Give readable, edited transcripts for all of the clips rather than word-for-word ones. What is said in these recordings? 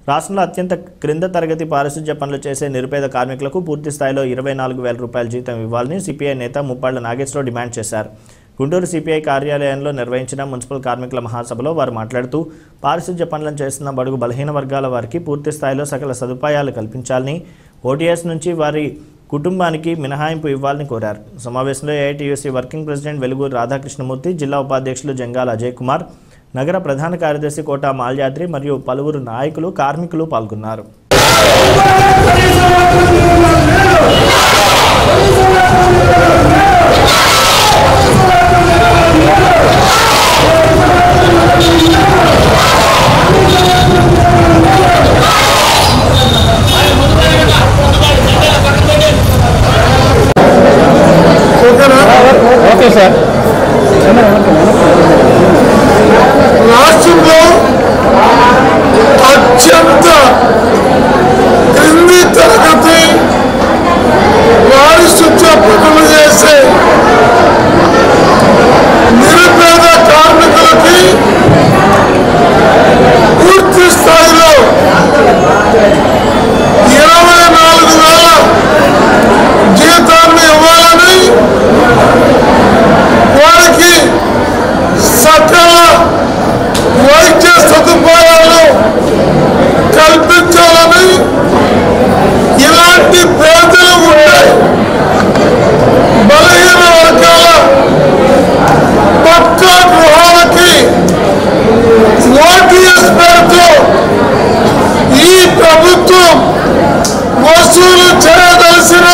రాష్ట్రంలో అత్యంత క్రింద తరగతి పారిశుధ్య పనులు చేసే నిరుపేద కార్మికులకు పూర్తి స్థాయిలో 24,000 రూపాయల జీతం ఇవ్వాలని సిపిఐ నేత ముప్పాళ్ల నాగేశ్వరరావు డిమాండ్ చేశారు. గుంటూరు సిపిఐ కార్యాలయంలో నిర్వహించిన మున్సిపల్ కార్మికుల మహాసభలో వారు మాట్లాడుతూ పారిశుధ్య పనులను చేస్తున్న బడుగు బలహీన వర్గాల వారికి పూర్తి స్థాయిలో సకల సదుపాయాలు కల్పించాలని, ఓటీఎస్ నుంచి వారి కుటుంబానికి మినహాయింపు ఇవ్వాలని కోరారు. సమావేశంలో AITUC working president Veluguru Radhakrishnamurthy, జిల్లా ఉపాధ్యక్షులు జంగాల అజయ్ కుమార్, నగర ప్రధాన కార్యదర్శి కోట మాల్యాద్రి మరియు పలువురు నాయకులు, కార్మికులు పాల్గొన్నారు. Okay sir. రాష్ట్రంలో అత్యంత క్రింది తరగతి పారిశుధ్య పనులు చేసే నిరుపేద కార్మికులకి పూర్తి స్థాయిలో 24,000 జీతాన్ని ఇవ్వాలని, వారికి సకల వైద్య సదుపాయాలు కల్పించాలని, ఇలాంటి పేదలు ఉండే బలహీన వర్గాల పక్కా గృహాలకి ఓటీఎస్ పేరుతో ఈ ప్రభుత్వం వసూలు చేయదలసిన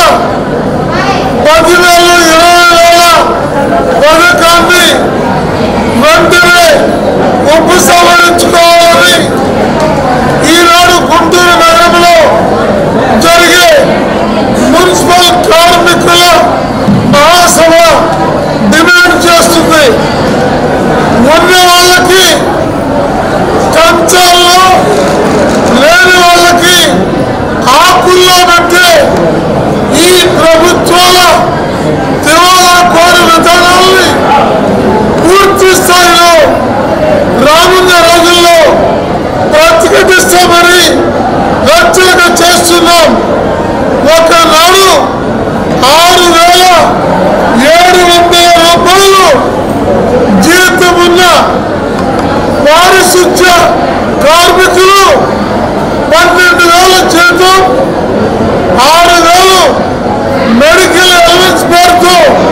10,000-20,000 పథకాన్ని వెంటనే ఉపసంహరించుకోవాలని ఈనాడు గుంటూరు నగరంలో జరిగే మున్సిపల్ కార్మికుల మహాసభ డిమాండ్ చేస్తుంది. ఉన్న వాళ్ళకి కంచాల్లో, లేని వాళ్ళకి ఆకుల్లో పెట్టే ఈ ప్రభుత్వాల దివాలా కోరి విధానాలని పూర్తి స్థాయిలో రానున్న రోజుల్లో ప్రతిఘటిస్తామని హెచ్చరిక చేస్తున్నాం. ఒకనాడు 6,700 రూపాయలు జీతమున్న పారిశుధ్య కార్మికులు 12,000 జీతం, 6,000 మెడికల్ అలవెన్స్ పేరుతో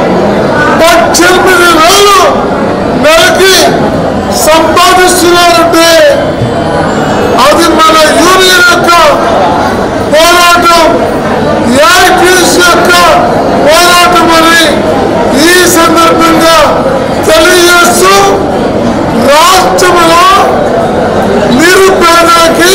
18,000 నెలకి సంపాదిస్తున్నారంటే అది మన యూనియన్ యొక్క పోరాటం, ఏఐటీయూసీ యొక్క పోరాటం అని ఈ సందర్భంగా తెలియజేస్తూ, రాష్ట్రంలో నిరుపేదలకి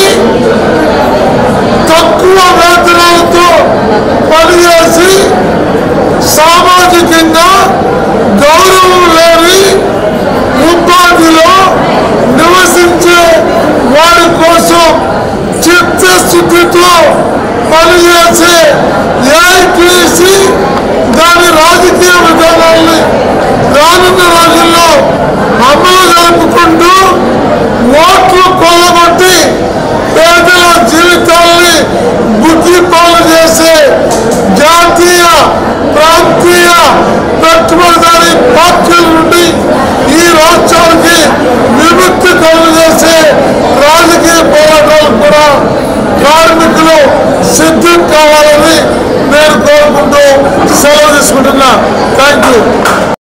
తక్కువ వేతనాలతో పనిచేసి సామాజికంగా గౌరవం లేని ఉపాధిలో నివసించే వారి కోసం చిత్తశుద్ధితో పనిచేసే ఏఐటీయూసీ దాని రాజకీయ విధానాన్ని రానున్న రోజుల్లో అమలు జరుపుకుంటూ ఓట్లు కొల్లగొట్టి పేదల జీవితాలని బుద్ధిపాలు చేసే జాతీయ, ప్రాంతీయ పెట్టుబడిదారీ పార్టీల నుండి ఈ రాష్ట్రానికి విముక్తి కలుగజేసే రాజకీయ పోరాటాలు కూడా కార్మికులు సిద్ధం కావాలని నేను కోరుకుంటూ సెలవు తీసుకుంటున్నా. Thank you.